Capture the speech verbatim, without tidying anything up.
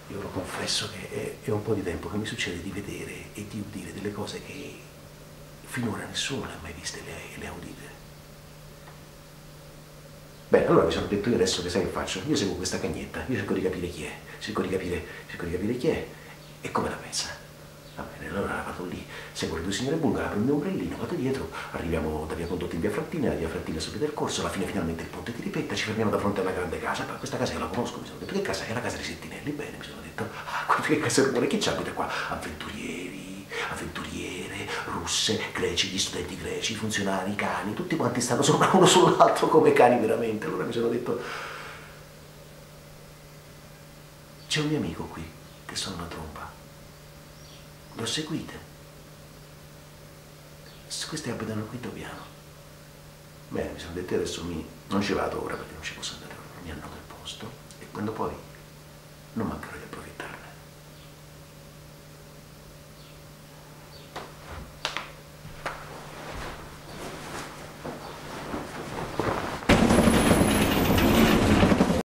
io lo confesso che è, è un po' di tempo che mi succede di vedere e di udire delle cose che finora nessuno le ha mai viste e le, le ha udite. Bene, allora mi sono detto io adesso che sai che faccio? Io seguo questa cagnetta, io cerco di capire chi è, cerco di capire, cerco di capire chi è e come la pensa. Va bene, allora vado lì, seguo le due signore bulgare, apro il mio ombrellino, vado dietro, arriviamo da via Condotta in via Frattina, da via Frattina subito del corso, alla fine finalmente il ponte di Ripetta, ci fermiamo da fronte a una grande casa, ma questa casa io la conosco, mi sono detto che casa è? La casa dei Sentinelli, bene, mi sono detto, ah, guarda che casa rumore, chi ci abita qua? Avventurieri, avventuriere, russe, greci, gli studenti greci, i funzionari, i cani, tutti quanti stanno sopra uno sull'altro come cani veramente, allora mi sono detto, c'è un mio amico qui, che suona una tromba. Le ho seguite. Queste abitano al quinto piano. Bene, mi sono detto adesso mi... non ci vado ora perché non ci posso andare ora, mi hanno del posto e quando poi non mancherò di